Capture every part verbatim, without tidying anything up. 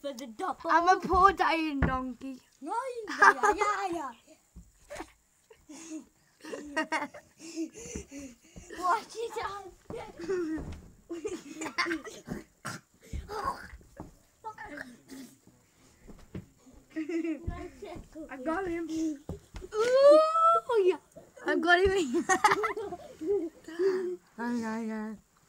for the double. I'm a poor dying donkey. Yeah, yeah, yeah, yeah. Watch it out. I got him. Ooh, yeah. I got him. Oh, yeah, yeah.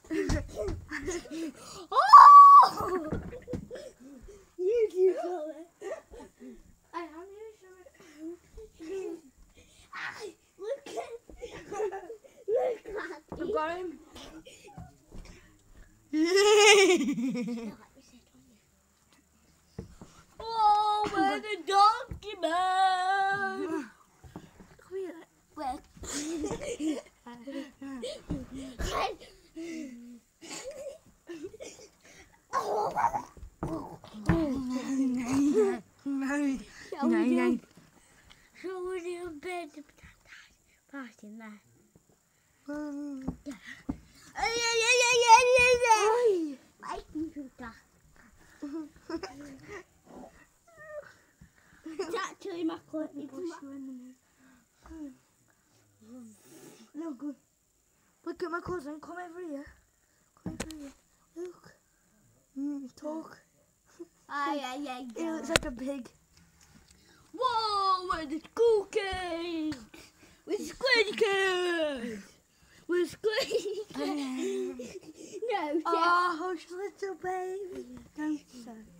Oh! You do show it. I have you show it. Ah, look at look at I got him. Oh, we're the donkey man. Well, No, no. shall we do a bit of party there? Yeah. Oh, yeah, yeah, yeah, yeah, yeah, yeah. My computer. It's actually my cousin. It's my... No good. Look at my cousin. Come over here. Come over here. Look. Mm, talk. Ah, yeah, yeah, He yeah. looks like a pig. Whoa, we're the school kids. We're squid kids. We're squid kids. No, Oh, hush, little baby. Don't say.